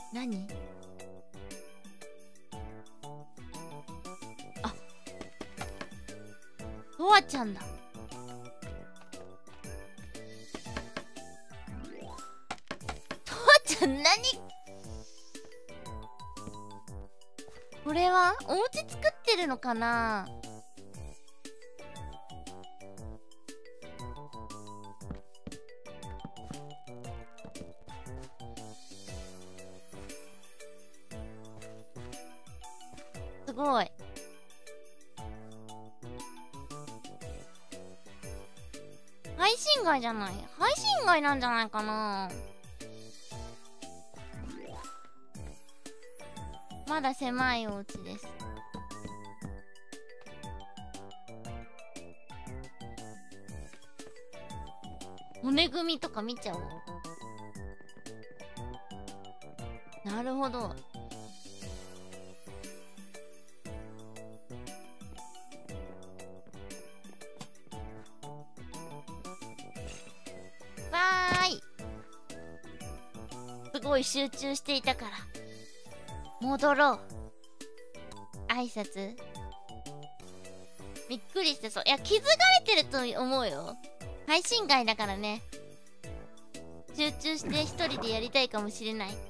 何？あ、とわちゃんだ。とわちゃん何？これはお家作ってるのかな？すごい。配信外じゃない？配信外なんじゃないかな。まだ狭いお家です。骨組みとか見ちゃおう。なるほど。わーい。すごい集中していたから戻ろう。挨拶びっくりしてそう。いや、気づかれてると思うよ。配信外だからね。集中して一人でやりたいかもしれない。